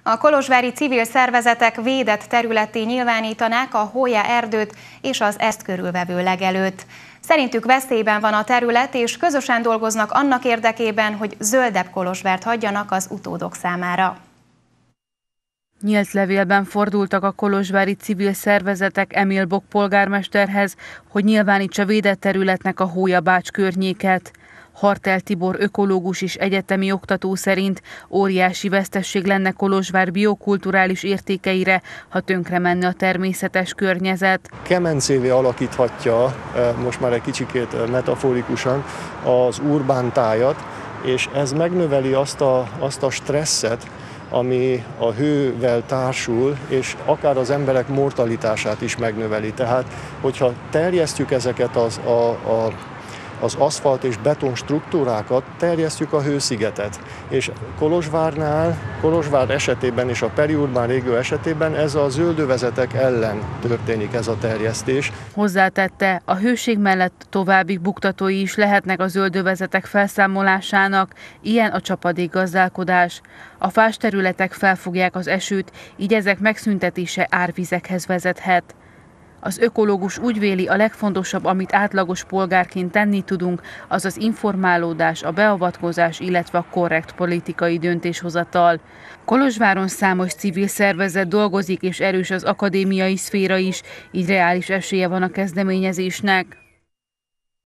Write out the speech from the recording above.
A kolozsvári civil szervezetek védett területté nyilvánítanák a Holya erdőt és az ezt körülvevő legelőt. Szerintük veszélyben van a terület, és közösen dolgoznak annak érdekében, hogy zöldebb Kolozsvárt hagyjanak az utódok számára. Nyílt levélben fordultak a kolozsvári civil szervezetek Emil Bock polgármesterhez, hogy nyilvánítsa védett területnek a Holya-Bács környéket. Hartel Tibor ökológus és egyetemi oktató szerint óriási vesztesség lenne Kolozsvár biokulturális értékeire, ha tönkre menne a természetes környezet. Kemencévé alakíthatja, most már egy kicsikét metaforikusan, az urbán tájat, és ez megnöveli azt a stresszet, ami a hővel társul, és akár az emberek mortalitását is megnöveli. Tehát, hogyha terjesztjük ezeket az aszfalt és beton struktúrákat, terjesztjük a hőszigetet. És Kolozsvár esetében és a periurbán régió esetében ez a zöldövezetek ellen történik ez a terjesztés. Hozzátette, a hőség mellett további buktatói is lehetnek a zöldövezetek felszámolásának, ilyen a csapadékgazdálkodás. A fás területek felfogják az esőt, így ezek megszüntetése árvizekhez vezethet. Az ökológus úgy véli, a legfontosabb, amit átlagos polgárként tenni tudunk, az az informálódás, a beavatkozás, illetve a korrekt politikai döntéshozatal. Kolozsváron számos civil szervezet dolgozik, és erős az akadémiai szféra is, így reális esélye van a kezdeményezésnek.